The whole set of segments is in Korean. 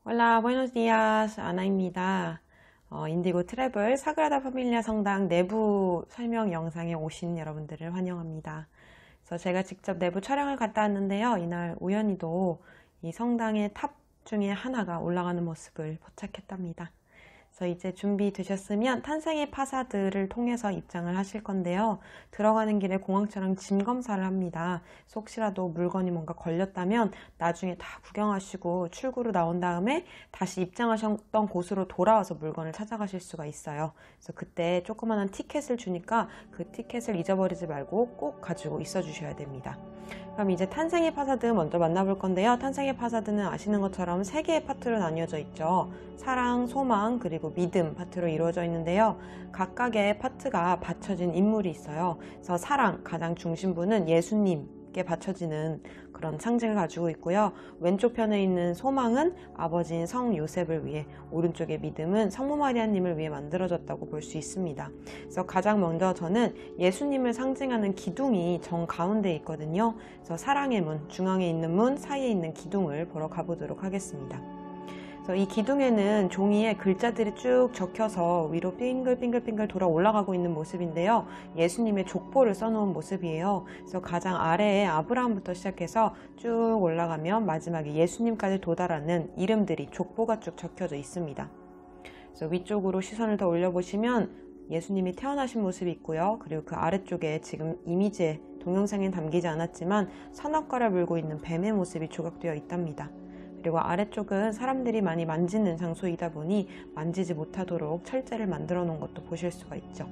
Hola, buenos días. 아나입니다. 인디고 트래블 사그라다 파밀리아 성당 내부 설명 영상에 오신 여러분들을 환영합니다. 그래서 제가 직접 내부 촬영을 갔다 왔는데요. 이날 우연히도 이 성당의 탑 중에 하나가 올라가는 모습을 포착했답니다. 그래서 이제 준비되셨으면 탄생의 파사드를 통해서 입장을 하실 건데요. 들어가는 길에 공항처럼 짐 검사를 합니다. 그래서 혹시라도 물건이 뭔가 걸렸다면 나중에 다 구경하시고 출구로 나온 다음에 다시 입장하셨던 곳으로 돌아와서 물건을 찾아가실 수가 있어요. 그래서 그때 조그마한 티켓을 주니까 그 티켓을 잊어버리지 말고 꼭 가지고 있어 주셔야 됩니다. 그럼 이제 탄생의 파사드 먼저 만나볼 건데요. 탄생의 파사드는 아시는 것처럼 3개의 파트로 나뉘어져 있죠. 사랑, 소망, 그리고 믿음 파트로 이루어져 있는데요. 각각의 파트가 받쳐진 인물이 있어요. 그래서 사랑, 가장 중심부는 예수님께 받쳐지는 그런 상징을 가지고 있고요. 왼쪽 편에 있는 소망은 아버지인 성 요셉을 위해, 오른쪽의 믿음은 성모 마리아님을 위해 만들어졌다고 볼 수 있습니다. 그래서 가장 먼저 저는 예수님을 상징하는 기둥이 정 가운데에 있거든요. 그래서 사랑의 문, 중앙에 있는 문, 사이에 있는 기둥을 보러 가보도록 하겠습니다. 그래서 이 기둥에는 종이에 글자들이 쭉 적혀서 위로 빙글빙글빙글 돌아 올라가고 있는 모습인데요. 예수님의 족보를 써놓은 모습이에요. 그래서 가장 아래에 아브라함부터 시작해서 쭉 올라가면 마지막에 예수님까지 도달하는 이름들이, 족보가 쭉 적혀져 있습니다. 그래서 위쪽으로 시선을 더 올려보시면 예수님이 태어나신 모습이 있고요. 그리고 그 아래쪽에 지금 이미지에 동영상엔 담기지 않았지만 선악과를 물고 있는 뱀의 모습이 조각되어 있답니다. 그리고 아래쪽은 사람들이 많이 만지는 장소이다 보니 만지지 못하도록 철제를 만들어 놓은 것도 보실 수가 있죠.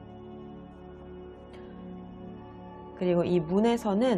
그리고 이 문에서는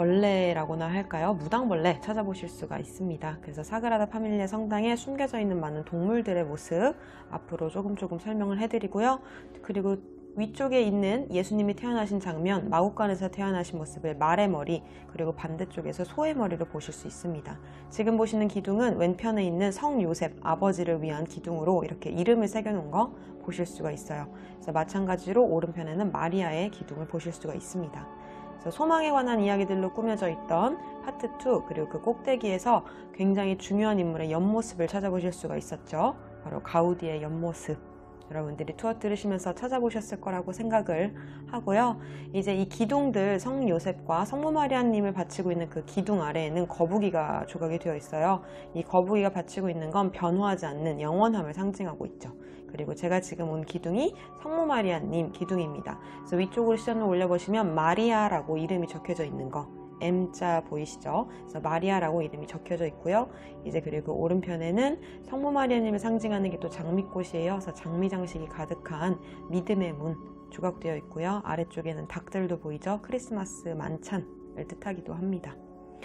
벌레라고나 할까요? 무당벌레 찾아보실 수가 있습니다. 그래서 사그라다 파밀리아 성당에 숨겨져 있는 많은 동물들의 모습 앞으로 조금 설명을 해드리고요. 그리고 위쪽에 있는 예수님이 태어나신 장면, 마구간에서 태어나신 모습을 말의 머리, 그리고 반대쪽에서 소의 머리로 보실 수 있습니다. 지금 보시는 기둥은 왼편에 있는 성 요셉, 아버지를 위한 기둥으로 이렇게 이름을 새겨놓은 거 보실 수가 있어요. 그래서 마찬가지로 오른편에는 마리아의 기둥을 보실 수가 있습니다. 그래서 소망에 관한 이야기들로 꾸며져 있던 파트 2, 그리고 그 꼭대기에서 굉장히 중요한 인물의 옆모습을 찾아보실 수가 있었죠. 바로 가우디의 옆모습. 여러분들이 투어 들으시면서 찾아보셨을 거라고 생각을 하고요. 이제 이 기둥들, 성 요셉과 성모 마리아님을 받치고 있는 그 기둥 아래에는 거북이가 조각이 되어 있어요. 이 거북이가 받치고 있는 건 변화하지 않는 영원함을 상징하고 있죠. 그리고 제가 지금 온 기둥이 성모 마리아님 기둥입니다. 그래서 위쪽으로 시선을 올려보시면 마리아라고 이름이 적혀져 있는 거, M자 보이시죠? 그래서 마리아라고 이름이 적혀져 있고요. 이제 그리고 오른편에는 성모 마리아님을 상징하는 게 또 장미꽃이에요. 그래서 장미 장식이 가득한 믿음의 문 조각되어 있고요. 아래쪽에는 닭들도 보이죠? 크리스마스 만찬을 뜻하기도 합니다.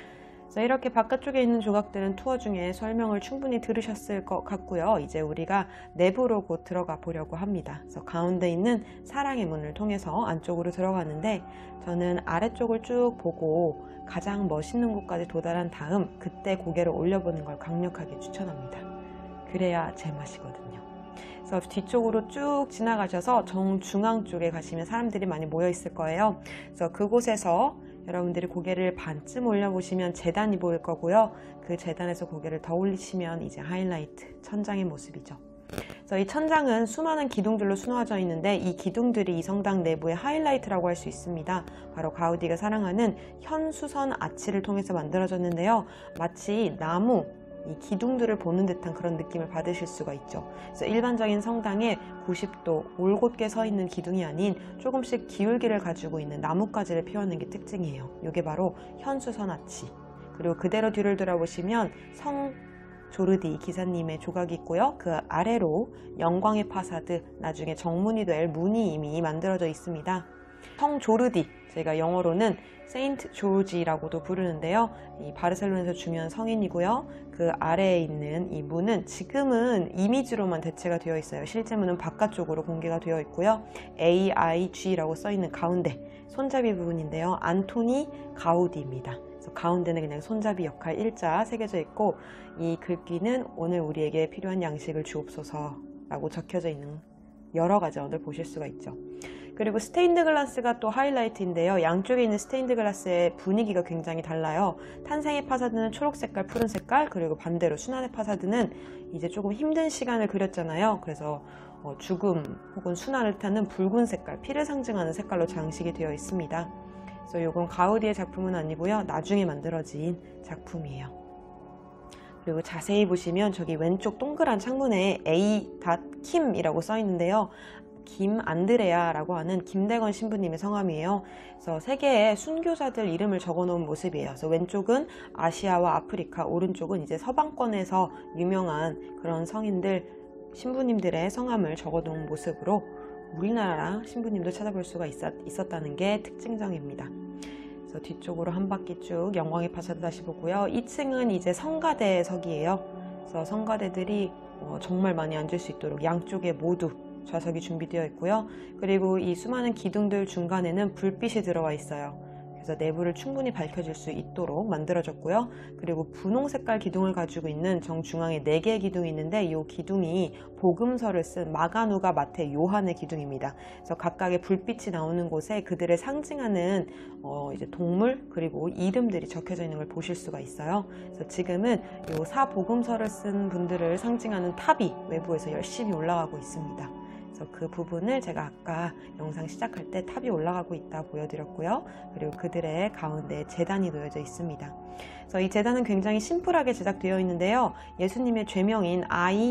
그래서 이렇게 바깥쪽에 있는 조각들은 투어 중에 설명을 충분히 들으셨을 것 같고요. 이제 우리가 내부로 곧 들어가 보려고 합니다. 그래서 가운데 있는 사랑의 문을 통해서 안쪽으로 들어가는데, 저는 아래쪽을 쭉 보고 가장 멋있는 곳까지 도달한 다음 그때 고개를 올려보는 걸 강력하게 추천합니다. 그래야 제맛이거든요. 그래서 뒤쪽으로 쭉 지나가셔서 정중앙 쪽에 가시면 사람들이 많이 모여 있을 거예요. 그래서 그곳에서 여러분들이 고개를 반쯤 올려보시면 제단이 보일 거고요. 그 제단에서 고개를 더 올리시면 이제 하이라이트, 천장의 모습이죠. 그래서 이 천장은 수많은 기둥들로 수놓아져 있는데 이 기둥들이 이 성당 내부의 하이라이트라고 할 수 있습니다. 바로 가우디가 사랑하는 현수선 아치를 통해서 만들어졌는데요. 마치 나무, 이 기둥들을 보는 듯한 그런 느낌을 받으실 수가 있죠. 그래서 일반적인 성당에 90도 올곧게 서 있는 기둥이 아닌 조금씩 기울기를 가지고 있는 나뭇가지를 피워낸 게 특징이에요. 이게 바로 현수선 아치. 그리고 그대로 뒤를 돌아보시면 성 조르디 기사님의 조각이 있고요. 그 아래로 영광의 파사드, 나중에 정문이 될 문이 이미 만들어져 있습니다. 성 조르디, 저희가 영어로는 세인트 조지라고도 부르는데요. 이 바르셀로나에서 중요한 성인이고요. 그 아래에 있는 이 문은 지금은 이미지로만 대체가 되어 있어요. 실제 문은 바깥쪽으로 공개가 되어 있고요. AIG라고 써있는 가운데 손잡이 부분인데요. 안토니 가우디입니다. 그래서 가운데는 그냥 손잡이 역할 일자 새겨져 있고, 이 글귀는 오늘 우리에게 필요한 양식을 주옵소서 라고 적혀져 있는 여러 가지 언어를 보실 수가 있죠. 그리고 스테인드 글라스가 또 하이라이트인데요. 양쪽에 있는 스테인드 글라스의 분위기가 굉장히 달라요. 탄생의 파사드는 초록 색깔, 푸른 색깔, 그리고 반대로 순환의 파사드는 이제 조금 힘든 시간을 그렸잖아요. 그래서 죽음 혹은 순환을 타는 붉은 색깔, 피를 상징하는 색깔로 장식이 되어 있습니다. 그래서 이건 가우디의 작품은 아니고요. 나중에 만들어진 작품이에요. 그리고 자세히 보시면 저기 왼쪽 동그란 창문에 A.Kim이라고 써 있는데요. 김안드레아라고 하는 김대건 신부님의 성함이에요. 그래서 세계의 순교자들 이름을 적어 놓은 모습이에요. 그래서 왼쪽은 아시아와 아프리카, 오른쪽은 이제 서방권에서 유명한 그런 성인들, 신부님들의 성함을 적어 놓은 모습으로 우리나라 신부님도 찾아볼 수가 있었다는 게 특징적입니다. 그래서 뒤쪽으로 한 바퀴 쭉 영광의 파사드 다시 보고요. 2층은 이제 성가대석이에요. 그래서 성가대들이 정말 많이 앉을 수 있도록 양쪽에 모두 좌석이 준비되어 있고요. 그리고 이 수많은 기둥들 중간에는 불빛이 들어와 있어요. 그래서 내부를 충분히 밝혀질 수 있도록 만들어졌고요. 그리고 분홍 색깔 기둥을 가지고 있는 정중앙에 4개의 기둥이 있는데 이 기둥이 복음서를 쓴 마가누가, 마태, 요한의 기둥입니다. 그래서 각각의 불빛이 나오는 곳에 그들을 상징하는 이제 동물 그리고 이름들이 적혀져 있는 걸 보실 수가 있어요. 그래서 지금은 이 사복음서를 쓴 분들을 상징하는 탑이 외부에서 열심히 올라가고 있습니다. 그 부분을 제가 아까 영상 시작할 때 탑이 올라가고 있다 보여드렸고요. 그리고 그들의 가운데 제단이 놓여져 있습니다. 그래서 이 제단은 굉장히 심플하게 제작되어 있는데요. 예수님의 죄명인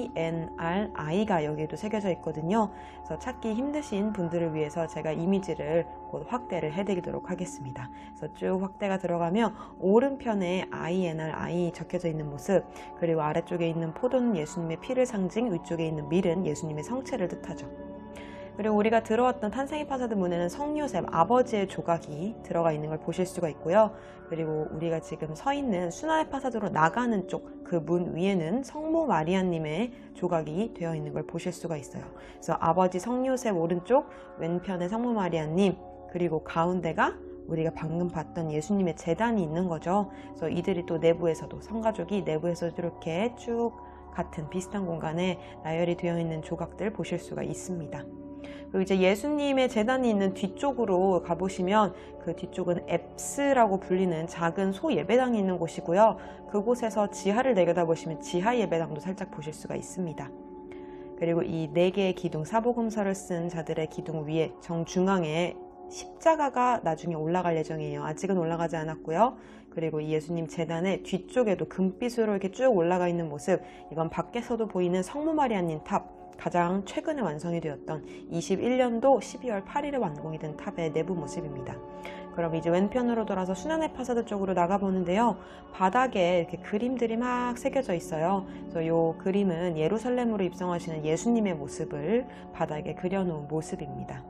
INRI가 여기에도 새겨져 있거든요. 그래서 찾기 힘드신 분들을 위해서 제가 이미지를 곧 확대를 해드리도록 하겠습니다. 그래서 쭉 확대가 들어가면 오른편에 INRI 적혀져 있는 모습, 그리고 아래쪽에 있는 포도는 예수님의 피를 상징, 위쪽에 있는 밀은 예수님의 성체를 뜻하죠. 그리고 우리가 들어왔던 탄생의 파사드 문에는 성요셉, 아버지의 조각이 들어가 있는 걸 보실 수가 있고요. 그리고 우리가 지금 서 있는 순환의 파사드로 나가는 쪽 그 문 위에는 성모 마리아님의 조각이 되어 있는 걸 보실 수가 있어요. 그래서 아버지 성요셉 오른쪽, 왼편에 성모 마리아님, 그리고 가운데가 우리가 방금 봤던 예수님의 제단이 있는 거죠. 그래서 이들이 또 내부에서도, 성가족이 내부에서도 이렇게 쭉 같은 비슷한 공간에 나열이 되어 있는 조각들 보실 수가 있습니다. 그리고 이제 예수님의 제단이 있는 뒤쪽으로 가보시면 그 뒤쪽은 앱스라고 불리는 작은 소 예배당이 있는 곳이고요. 그곳에서 지하를 내려다보시면 지하 예배당도 살짝 보실 수가 있습니다. 그리고 이 4개의 기둥, 사복음서를 쓴 자들의 기둥 위에 정중앙에 십자가가 나중에 올라갈 예정이에요. 아직은 올라가지 않았고요. 그리고 이 예수님 제단의 뒤쪽에도 금빛으로 이렇게 쭉 올라가 있는 모습, 이건 밖에서도 보이는 성모 마리아님 탑, 가장 최근에 완성이 되었던 21년도 12월 8일에 완공이 된 탑의 내부 모습입니다. 그럼 이제 왼편으로 돌아서 순환의 파사드 쪽으로 나가보는데요. 바닥에 이렇게 그림들이 막 새겨져 있어요. 그래서 이 그림은 예루살렘으로 입성하시는 예수님의 모습을 바닥에 그려놓은 모습입니다.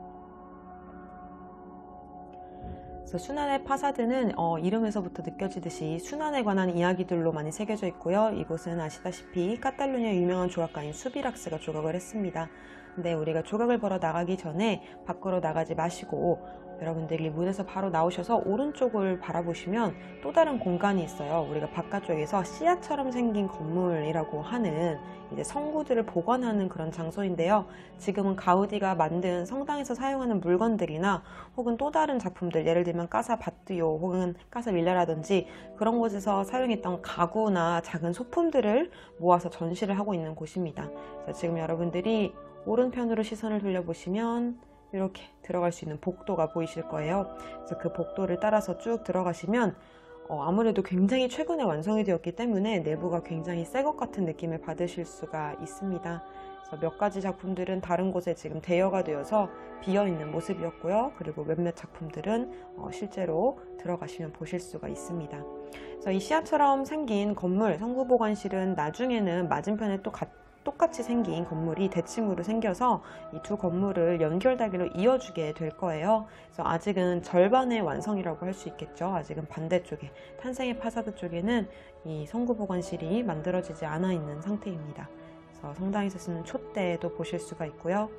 그래서 순환의 파사드는 이름에서부터 느껴지듯이 순환에 관한 이야기들로 많이 새겨져 있고요. 이곳은 아시다시피 카탈루냐 유명한 조각가인 수비락스가 조각을 했습니다. 근데 우리가 조각을 보러 나가기 전에 밖으로 나가지 마시고 여러분들이 문에서 바로 나오셔서 오른쪽을 바라보시면 또 다른 공간이 있어요. 우리가 바깥쪽에서 씨앗처럼 생긴 건물이라고 하는 이제 성구들을 보관하는 그런 장소인데요. 지금은 가우디가 만든 성당에서 사용하는 물건들이나 혹은 또 다른 작품들, 예를 들면 까사 바뚜요 혹은 까사 밀라라든지 그런 곳에서 사용했던 가구나 작은 소품들을 모아서 전시를 하고 있는 곳입니다. 그래서 지금 여러분들이 오른편으로 시선을 돌려보시면 이렇게 들어갈 수 있는 복도가 보이실 거예요. 그래서 그 복도를 따라서 쭉 들어가시면 아무래도 굉장히 최근에 완성이 되었기 때문에 내부가 굉장히 새 것 같은 느낌을 받으실 수가 있습니다. 그래서 몇 가지 작품들은 다른 곳에 지금 대여가 되어서 비어있는 모습이었고요. 그리고 몇몇 작품들은 실제로 들어가시면 보실 수가 있습니다. 그래서 이 씨앗처럼 생긴 건물, 성구보관실은 나중에는 맞은편에 또 똑같이 생긴 건물이 대칭으로 생겨서 이 두 건물을 연결다리로 이어주게 될 거예요. 그래서 아직은 절반의 완성이라고 할 수 있겠죠. 아직은 반대쪽에 탄생의 파사드 쪽에는 이 성구보관실이 만들어지지 않아 있는 상태입니다. 그래서 성당에서 쓰는 촛대도 보실 수가 있고요.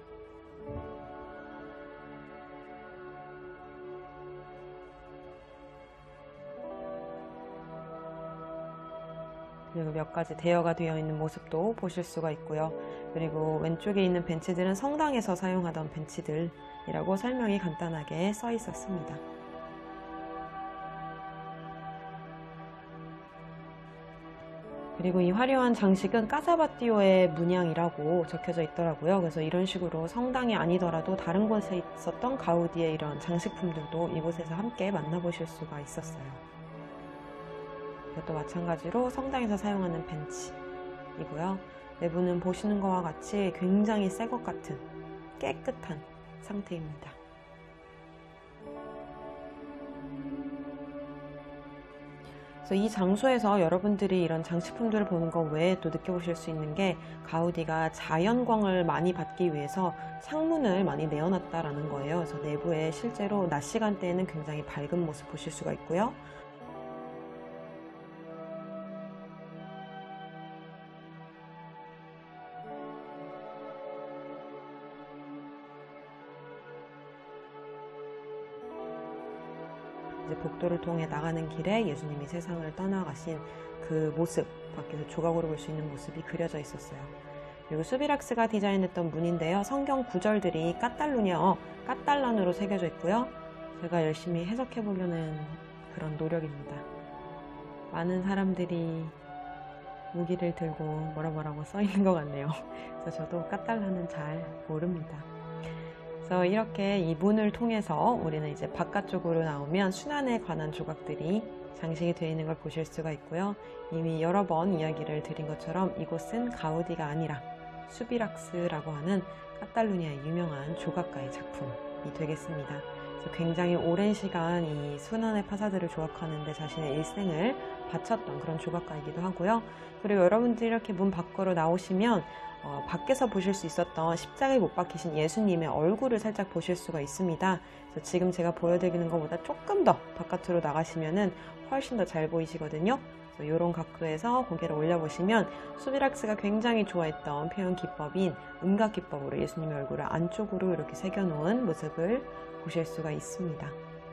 그리고 몇 가지 대여가 되어 있는 모습도 보실 수가 있고요. 그리고 왼쪽에 있는 벤치들은 성당에서 사용하던 벤치들, 이라고 설명이 간단하게 써 있었습니다. 그리고 이 화려한 장식은 까사바띠오의 문양이라고 적혀져 있더라고요. 그래서 이런 식으로 성당이 아니더라도 다른 곳에 있었던 가우디의 이런 장식품들도 이곳에서 함께 만나보실 수가 있었어요. 이것도 마찬가지로 성당에서 사용하는 벤치이고요. 내부는 보시는 것과 같이 굉장히 새 것 같은 깨끗한 상태입니다. 그래서 이 장소에서 여러분들이 이런 장식품들을 보는 것 외에 또 느껴보실 수 있는 게 가우디가 자연광을 많이 받기 위해서 창문을 많이 내어놨다라는 거예요. 그래서 내부에 실제로 낮 시간대에는 굉장히 밝은 모습 보실 수가 있고요. 복도를 통해 나가는 길에 예수님이 세상을 떠나가신 그 모습, 밖에서 조각으로 볼 수 있는 모습이 그려져 있었어요. 그리고 수비락스가 디자인했던 문인데요. 성경 구절들이 까탈란어로 새겨져 있고요. 제가 열심히 해석해 보려는 그런 노력입니다. 많은 사람들이 무기를 들고 뭐라고 써 있는 것 같네요. 그래서 저도 까탈란은 잘 모릅니다. 그래서 이렇게 이 문을 통해서 우리는 이제 바깥쪽으로 나오면 순환에 관한 조각들이 장식이 되어 있는 걸 보실 수가 있고요. 이미 여러 번 이야기를 드린 것처럼 이곳은 가우디가 아니라 수비락스라고 하는 카탈루니아의 유명한 조각가의 작품이 되겠습니다. 그래서 굉장히 오랜 시간 이 순환의 파사드를 조각하는 데 자신의 일생을 바쳤던 그런 조각가이기도 하고요. 그리고 여러분들이 이렇게 문 밖으로 나오시면 밖에서 보실 수 있었던 십자가에 못 박히신 예수님의 얼굴을 살짝 보실 수가 있습니다. 그래서 지금 제가 보여드리는 것보다 조금 더 바깥으로 나가시면은 훨씬 더 잘 보이시거든요. 그래서 이런 각도에서 고개를 올려보시면 수비락스가 굉장히 좋아했던 표현 기법인 음각 기법으로 예수님의 얼굴을 안쪽으로 이렇게 새겨놓은 모습을 보실 수가 있습니다.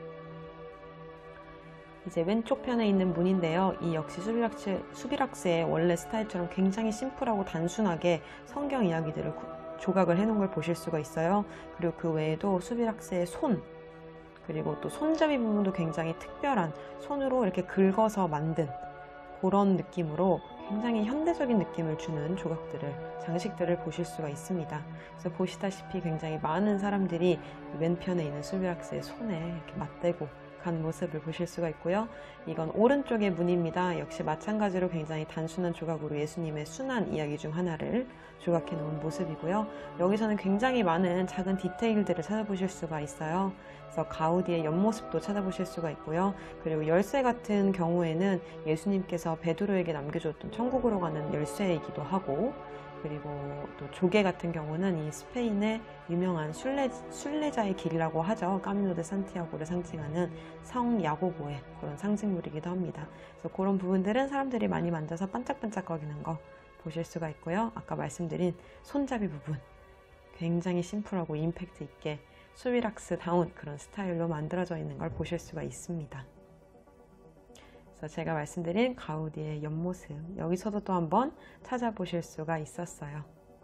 이제 왼쪽 편에 있는 문인데요. 이 역시 수비락스의 원래 스타일처럼 굉장히 심플하고 단순하게 성경 이야기들을 조각을 해놓은 걸 보실 수가 있어요. 그리고 그 외에도 수비락스의 손, 그리고 또 손잡이 부분도 굉장히 특별한 손으로 이렇게 긁어서 만든 그런 느낌으로 굉장히 현대적인 느낌을 주는 조각들을, 장식들을 보실 수가 있습니다. 그래서 보시다시피 굉장히 많은 사람들이 왼편에 있는 수비락스의 손에 이렇게 맞대고 간 모습을 보실 수가 있고요. 이건 오른쪽의 문입니다. 역시 마찬가지로 굉장히 단순한 조각으로 예수님의 순환 이야기 중 하나를 조각해 놓은 모습이고요. 여기서는 굉장히 많은 작은 디테일들을 찾아보실 수가 있어요. 그래서 가우디의 옆모습도 찾아보실 수가 있고요. 그리고 열쇠 같은 경우에는 예수님께서 베드로에게 남겨줬던 천국으로 가는 열쇠이기도 하고, 그리고 또 조개 같은 경우는 이 스페인의 유명한 순례자의 길이라고 하죠. 까미노 데 산티아고를 상징하는 성 야고보의 그런 상징물이기도 합니다. 그래서 그런 부분들은 사람들이 많이 만져서 반짝반짝거리는 거 보실 수가 있고요. 아까 말씀드린 손잡이 부분 굉장히 심플하고 임팩트 있게 수비락스다운 그런 스타일로 만들어져 있는 걸 보실 수가 있습니다. 그래서 제가 말씀드린 가우디의 옆모습, 여기서도 또 한번 찾아보실 수가 있었어요.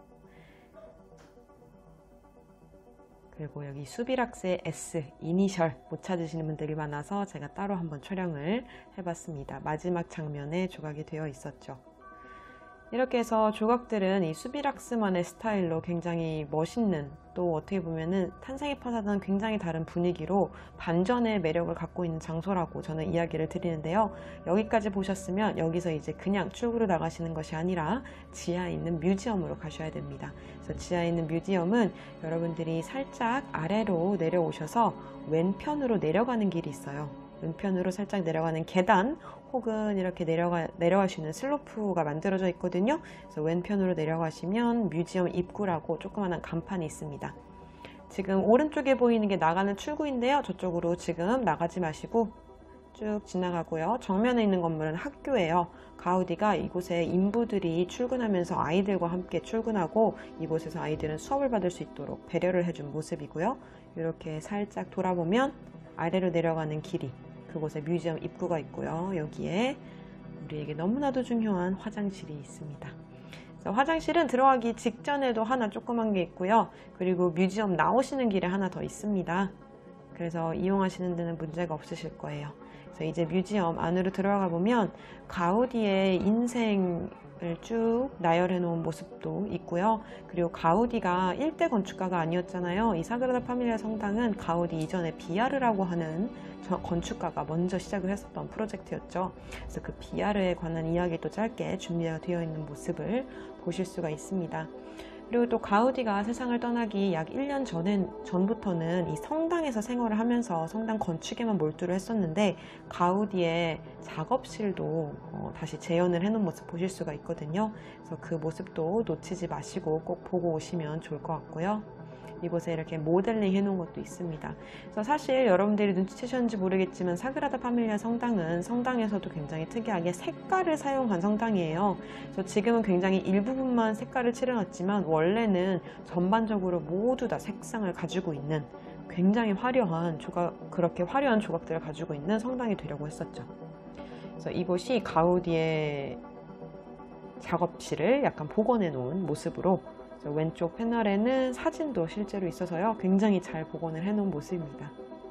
그리고 여기 수비락스의 S, 이니셜 못 찾으시는 분들이 많아서 제가 따로 한번 촬영을 해봤습니다. 마지막 장면에 조각이 되어 있었죠. 이렇게 해서 조각들은 이 수비락스만의 스타일로 굉장히 멋있는, 또 어떻게 보면은 탄생의 파사드는 굉장히 다른 분위기로 반전의 매력을 갖고 있는 장소라고 저는 이야기를 드리는데요. 여기까지 보셨으면 여기서 이제 그냥 출구로 나가시는 것이 아니라 지하에 있는 뮤지엄으로 가셔야 됩니다. 그래서 지하에 있는 뮤지엄은 여러분들이 살짝 아래로 내려오셔서 왼편으로 내려가는 길이 있어요. 왼편으로 살짝 내려가는 계단 혹은 이렇게 내려갈 수 있는 슬로프가 만들어져 있거든요. 그래서 왼편으로 내려가시면 뮤지엄 입구라고 조그마한 간판이 있습니다. 지금 오른쪽에 보이는 게 나가는 출구인데요. 저쪽으로 지금 나가지 마시고 쭉 지나가고요. 정면에 있는 건물은 학교예요. 가우디가 이곳에 인부들이 출근하면서 아이들과 함께 출근하고 이곳에서 아이들은 수업을 받을 수 있도록 배려를 해준 모습이고요. 이렇게 살짝 돌아보면 아래로 내려가는 길이, 그곳에 뮤지엄 입구가 있고요. 여기에 우리에게 너무나도 중요한 화장실이 있습니다. 그래서 화장실은 들어가기 직전에도 하나 조그만 게 있고요. 그리고 뮤지엄 나오시는 길에 하나 더 있습니다. 그래서 이용하시는 데는 문제가 없으실 거예요. 그래서 이제 뮤지엄 안으로 들어가 보면 가우디의 인생을 쭉 나열해 놓은 모습도 있고요. 그리고 가우디가 일대 건축가가 아니었잖아요. 이 사그라다 파밀리아 성당은 가우디 이전에 비아르라고 하는 건축가가 먼저 시작을 했었던 프로젝트였죠. 그래서 그 비아르에 관한 이야기도 짧게 준비되어 있는 모습을 보실 수가 있습니다. 그리고 또 가우디가 세상을 떠나기 약 1년 전부터는 이 성당에서 생활을 하면서 성당 건축에만 몰두를 했었는데, 가우디의 작업실도 다시 재현을 해놓은 모습 보실 수가 있거든요. 그래서 그 모습도 놓치지 마시고 꼭 보고 오시면 좋을 것 같고요. 이곳에 이렇게 모델링 해놓은 것도 있습니다. 그래서 사실 여러분들이 눈치채셨는지 모르겠지만 사그라다 파밀리아 성당은 성당에서도 굉장히 특이하게 색깔을 사용한 성당이에요. 그래서 지금은 굉장히 일부분만 색깔을 칠해놨지만 원래는 전반적으로 모두 다 색상을 가지고 있는 굉장히 화려한 그렇게 화려한 조각들을 가지고 있는 성당이 되려고 했었죠. 그래서 이곳이 가우디의 작업실을 약간 복원해 놓은 모습으로, 왼쪽 패널에는 사진도 실제로 있어서요, 굉장히 잘 복원을 해 놓은 모습입니다.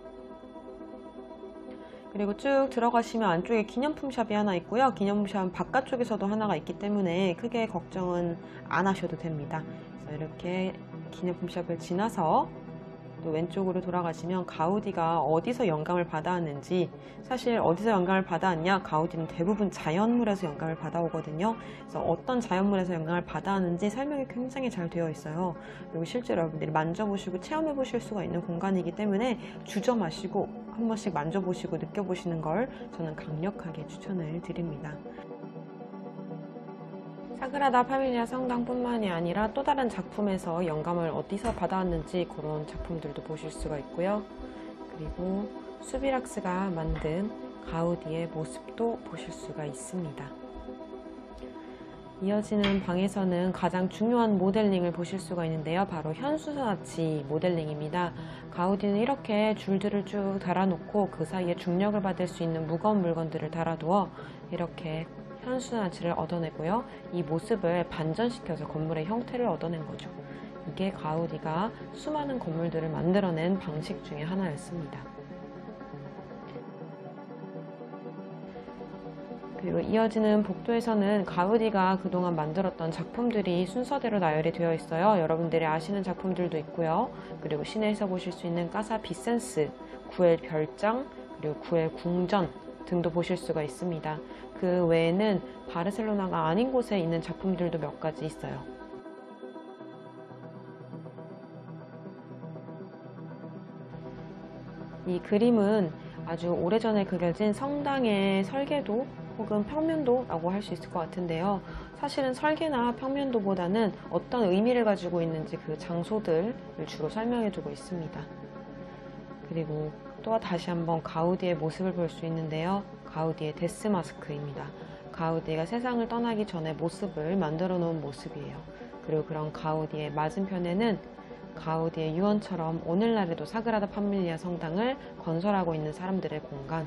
그리고 쭉 들어가시면 안쪽에 기념품 샵이 하나 있고요. 기념품 샵은 바깥쪽에서도 하나가 있기 때문에 크게 걱정은 안 하셔도 됩니다. 그래서 이렇게 기념품 샵을 지나서 또 왼쪽으로 돌아가시면 가우디가 어디서 영감을 받아왔는지, 사실 어디서 영감을 받아왔냐, 가우디는 대부분 자연물에서 영감을 받아오거든요. 그래서 어떤 자연물에서 영감을 받아왔는지 설명이 굉장히 잘 되어 있어요. 그리고 실제로 여러분들이 만져보시고 체험해 보실 수가 있는 공간이기 때문에 주저 마시고 한 번씩 만져보시고 느껴보시는 걸 저는 강력하게 추천을 드립니다. 사그라다 파밀리아 성당뿐만이 아니라 또 다른 작품에서 영감을 어디서 받아왔는지 그런 작품들도 보실 수가 있고요. 그리고 수비락스가 만든 가우디의 모습도 보실 수가 있습니다. 이어지는 방에서는 가장 중요한 모델링을 보실 수가 있는데요. 바로 현수사치 모델링입니다. 가우디는 이렇게 줄들을 쭉 달아놓고 그 사이에 중력을 받을 수 있는 무거운 물건들을 달아두어 이렇게 현수나치를 얻어내고요. 이 모습을 반전시켜서 건물의 형태를 얻어낸 거죠. 이게 가우디가 수많은 건물들을 만들어낸 방식 중에 하나였습니다. 그리고 이어지는 복도에서는 가우디가 그동안 만들었던 작품들이 순서대로 나열이 되어 있어요. 여러분들이 아시는 작품들도 있고요. 그리고 시내에서 보실 수 있는 까사 비센스, 구엘 별장, 그리고 구엘 궁전 등도 보실 수가 있습니다. 그 외에는 바르셀로나가 아닌 곳에 있는 작품들도 몇 가지 있어요. 이 그림은 아주 오래전에 그려진 성당의 설계도 혹은 평면도라고 할 수 있을 것 같은데요. 사실은 설계나 평면도보다는 어떤 의미를 가지고 있는지 그 장소들을 주로 설명해 두고 있습니다. 그리고 또 다시 한번 가우디의 모습을 볼 수 있는데요. 가우디의 데스 마스크입니다. 가우디가 세상을 떠나기 전에 모습을 만들어 놓은 모습이에요. 그리고 그런 가우디의 맞은편에는 가우디의 유언처럼 오늘날에도 사그라다 파밀리아 성당을 건설하고 있는 사람들의 공간,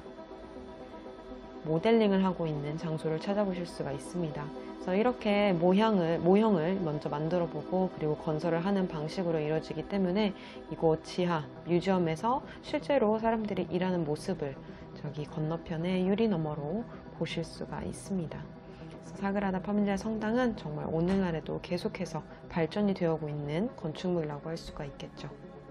모델링을 하고 있는 장소를 찾아보실 수가 있습니다. 그래서 이렇게 모형을 먼저 만들어 보고 그리고 건설을 하는 방식으로 이루어지기 때문에 이곳 지하 뮤지엄에서 실제로 사람들이 일하는 모습을 저기 건너편의 유리 너머로 보실 수가 있습니다. 사그라다 파밀리아 성당은 정말 오늘날에도 계속해서 발전이 되어오고 있는 건축물이라고 할 수가 있겠죠.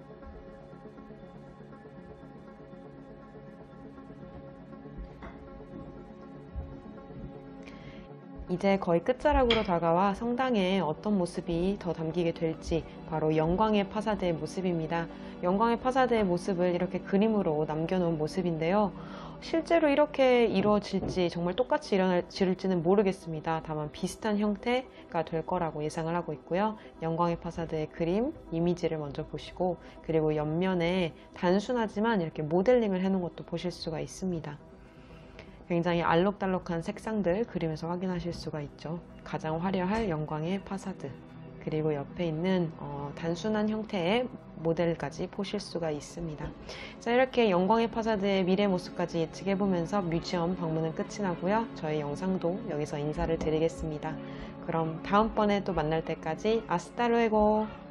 이제 거의 끝자락으로 다가와 성당에 어떤 모습이 더 담기게 될지, 바로 영광의 파사드의 모습입니다. 영광의 파사드의 모습을 이렇게 그림으로 남겨놓은 모습인데요. 실제로 이렇게 이루어질지 정말 똑같이 이루어질지는 모르겠습니다. 다만 비슷한 형태가 될 거라고 예상을 하고 있고요. 영광의 파사드의 그림, 이미지를 먼저 보시고, 그리고 옆면에 단순하지만 이렇게 모델링을 해놓은 것도 보실 수가 있습니다. 굉장히 알록달록한 색상들 그림에서 확인하실 수가 있죠. 가장 화려할 영광의 파사드 그리고 옆에 있는 단순한 형태의 모델까지 보실 수가 있습니다. 자, 이렇게 영광의 파사드의 미래 모습까지 예측해보면서 뮤지엄 방문은 끝이 나고요. 저희 영상도 여기서 인사를 드리겠습니다. 그럼 다음번에 또 만날 때까지 아스타 루에고.